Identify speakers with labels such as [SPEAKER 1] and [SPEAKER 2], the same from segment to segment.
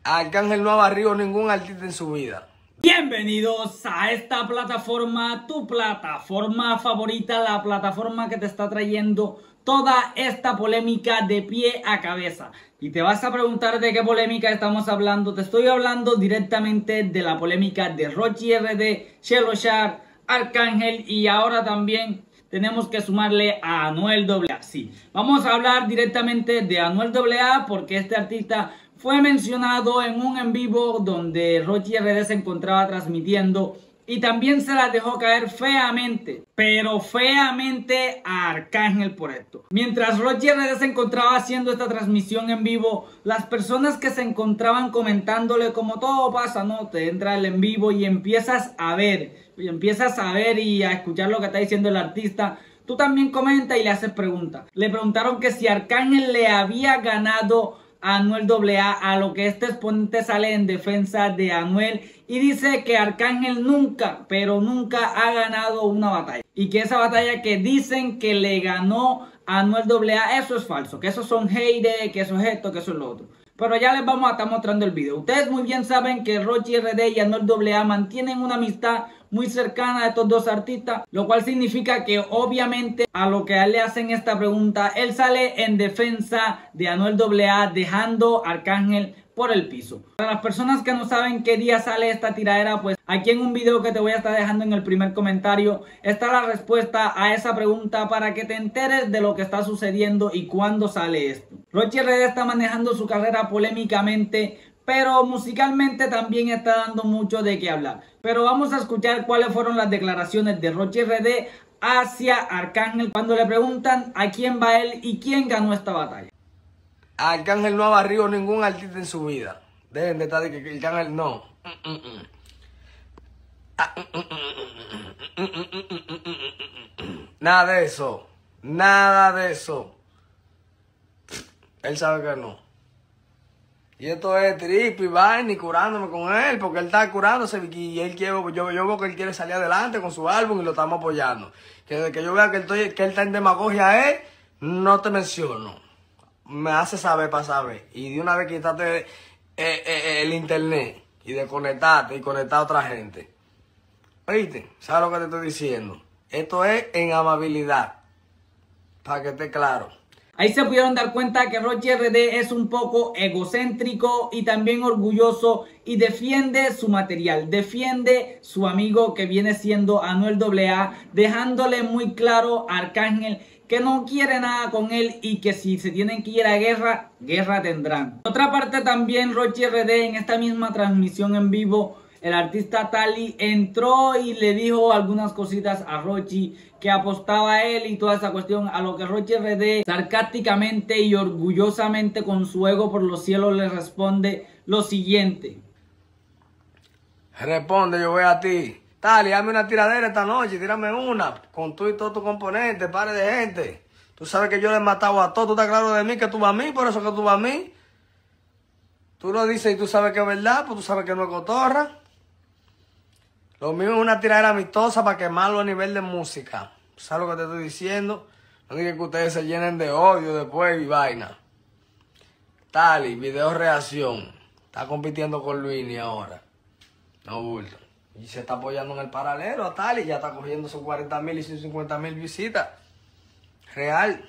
[SPEAKER 1] Arcángel no ha barrido ningún artista en su vida.
[SPEAKER 2] Bienvenidos a esta plataforma, tu plataforma favorita, la plataforma que te está trayendo toda esta polémica de pie a cabeza. Y te vas a preguntar de qué polémica estamos hablando. Te estoy hablando directamente de la polémica de Rochy RD, Shelo Shar, Arcángel y ahora también tenemos que sumarle a Anuel AA. Sí, vamos a hablar directamente de Anuel AA porque este artista fue mencionado en un en vivo donde Rochy RD se encontraba transmitiendo y también se la dejó caer feamente, pero feamente a Arcángel por esto. Mientras Rochy RD se encontraba haciendo esta transmisión en vivo, las personas que se encontraban comentándole, como todo pasa, ¿no? Te entra el en vivo y empiezas a ver y a escuchar lo que está diciendo el artista. Tú también comenta y le haces preguntas. Le preguntaron que si Arcángel le había ganado a Anuel AA, a lo que este exponente sale en defensa de Anuel y dice que Arcángel nunca, pero nunca ha ganado una batalla y que esa batalla que dicen que le ganó a Anuel AA, eso es falso, que esos son haters, que eso es esto, que eso es lo otro. Pero ya les vamos a estar mostrando el video. Ustedes muy bien saben que Rochy RD y Anuel AA mantienen una amistad muy cercana de estos dos artistas, lo cual significa que obviamente a lo que a él le hacen esta pregunta, él sale en defensa de Anuel AA, dejando a Arcángel por el piso. Para las personas que no saben qué día sale esta tiradera, pues aquí en un video que te voy a estar dejando en el primer comentario está la respuesta a esa pregunta para que te enteres de lo que está sucediendo y cuándo sale esto. Rochy RD está manejando su carrera polémicamente, pero musicalmente también está dando mucho de qué hablar. Pero vamos a escuchar cuáles fueron las declaraciones de Rochy RD hacia Arcángel cuando le preguntan a quién va él y quién ganó esta batalla.
[SPEAKER 1] Arcángel no ha barrido ningún artista en su vida. Dejen de estar de que Arcángel no. Nada de eso. Nada de eso. Él sabe que no. Y esto es trip y vaina y curándome con él, porque él está curándose y él quiere, yo veo que él quiere salir adelante con su álbum y lo estamos apoyando. Que yo vea que él está en demagogia, no te menciono. Me hace saber para saber. Y de una vez quítate el internet y desconectarte y conectar a otra gente. ¿Oíste? ¿Sabes lo que te estoy diciendo? Esto es en amabilidad. Para que esté claro.
[SPEAKER 2] Ahí se pudieron dar cuenta que Rochy RD es un poco egocéntrico y también orgulloso y defiende su material, defiende su amigo que viene siendo Anuel AA, dejándole muy claro a Arcángel que no quiere nada con él y que si se tienen que ir a guerra, guerra tendrán. Por otra parte también Rochy RD en esta misma transmisión en vivo, el artista Tali entró y le dijo algunas cositas a Rochy que apostaba a él y toda esa cuestión, a lo que Rochy RD sarcásticamente y orgullosamente con su ego por los cielos le responde lo siguiente.
[SPEAKER 1] Responde, yo voy a ti. Tali, hazme una tiradera esta noche, tírame una, con tú y todos tus componentes, pare de gente. Tú sabes que yo le he matado a todos, tú estás claro de mí, que tú vas a mí, por eso que tú vas a mí. Tú lo dices y tú sabes que es verdad, pues tú sabes que no es cotorra. Lo mío es una tiradera amistosa para quemarlo a nivel de música. ¿Sabes lo que te estoy diciendo? No digas que ustedes se llenen de odio después y vaina. Tali, video reacción. Está compitiendo con Luini ahora. No bulto. Y se está apoyando en el paralelo a Tali. Ya está cogiendo sus 40,000 y sus 50,000 visitas. Real.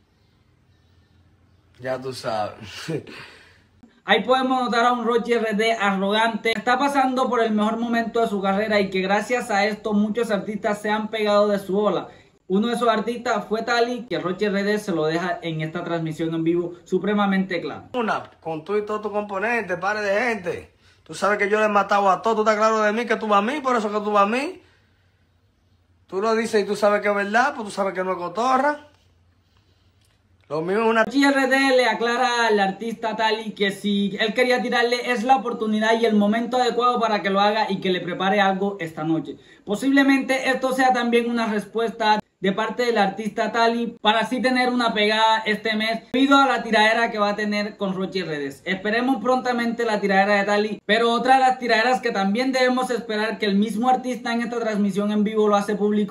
[SPEAKER 1] Ya tú sabes.
[SPEAKER 2] Ahí podemos notar a un Rochy RD arrogante. Está pasando por el mejor momento de su carrera y que gracias a esto muchos artistas se han pegado de su ola. Uno de esos artistas fue Tali, que Rochy RD se lo deja en esta transmisión en vivo supremamente claro.
[SPEAKER 1] Una, con tú y todos tus componentes, pare de gente. Tú sabes que yo le he matado a todos, tú estás claro de mí, que tú vas a mí, por eso que tú vas a mí. Tú lo dices y tú sabes que es verdad, pues tú sabes que no es cotorra. Lo mío es una...
[SPEAKER 2] Rochy RD le aclara al artista Tali que si él quería tirarle es la oportunidad y el momento adecuado para que lo haga y que le prepare algo esta noche. Posiblemente esto sea también una respuesta de parte del artista Tali para así tener una pegada este mes debido a la tiradera que va a tener con Rochy RD. Esperemos prontamente la tiradera de Tali, pero otra de las tiraderas que también debemos esperar que el mismo artista en esta transmisión en vivo lo hace público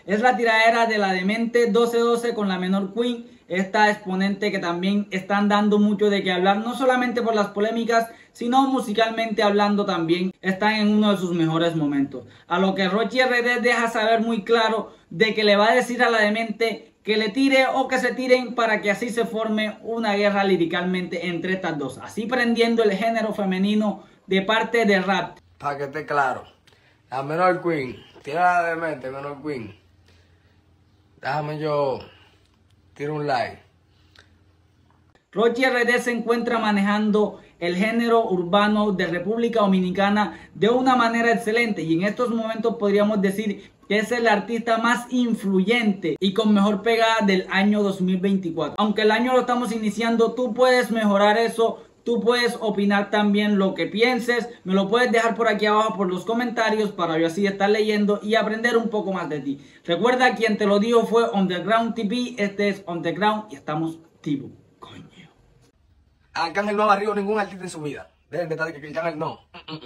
[SPEAKER 2] Es la tiradera de la demente 12-12 con la menor Queen, esta exponente que también están dando mucho de qué hablar, no solamente por las polémicas, sino musicalmente hablando también, están en uno de sus mejores momentos. A lo que Rochy RD deja saber muy claro de que le va a decir a la demente que le tire o que se tiren para que así se forme una guerra liricalmente entre estas dos, así prendiendo el género femenino de parte de rap.
[SPEAKER 1] Para que esté claro, la menor Queen, tira la demente, menor Queen. Déjame yo tiro un like.
[SPEAKER 2] Rochy RD se encuentra manejando el género urbano de República Dominicana de una manera excelente y en estos momentos podríamos decir que es el artista más influyente y con mejor pegada del año 2024. Aunque el año lo estamos iniciando, tú puedes mejorar eso. Tú puedes opinar también lo que pienses, me lo puedes dejar por aquí abajo por los comentarios para yo así estar leyendo y aprender un poco más de ti. Recuerda, quien te lo dijo fue Underground TV, este es Underground y estamos activos, coño.
[SPEAKER 1] Arcángel no ha barrido ningún artista en su vida. Dejen de estar que Arcángel no.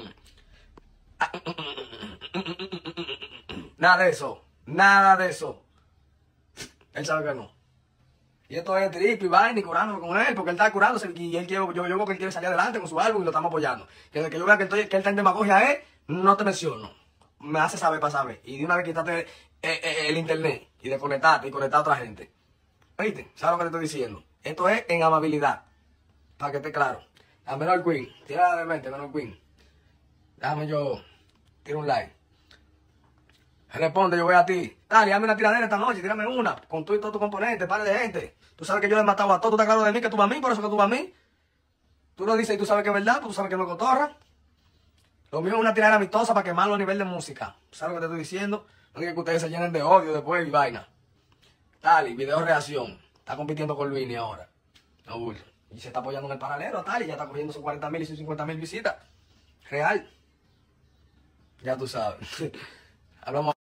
[SPEAKER 1] Nada de eso, nada de eso. Él sabe que no. Y esto es trip y vaina y curándome con él, porque él está curándose y él quiere, yo veo que él quiere salir adelante con su álbum y lo estamos apoyando. Que desde que yo vea que él está en demagogia, no te menciono. Me hace saber para saber. Y de una vez quítate el internet y desconectarte y conectar a otra gente. ¿Oíste? ¿Sabes lo que te estoy diciendo? Esto es en amabilidad. Para que esté claro. La menor Queen, tira de mente, menor Queen. Déjame yo tiro un like. Responde, yo voy a ti. Dale, dame una tiradera esta noche, tírame una. Con tú y todo tu componente, pare de gente. Tú sabes que yo le he matado a todo, tú estás claro de mí, que tú vas a mí, por eso que tú vas a mí. Tú lo dices y tú sabes que es verdad, tú sabes que no es cotorra. Lo mío es una tiradera amistosa para quemarlo a nivel de música. ¿Sabes lo que te estoy diciendo? No digas que ustedes se llenen de odio después y vaina. Tali, video reacción. Está compitiendo con Luini ahora. No bulto. Y se está apoyando en el paralelo, Tali. Ya está cogiendo sus 40.000 y sus 50.000 visitas. Real. Ya tú sabes. Hablamos.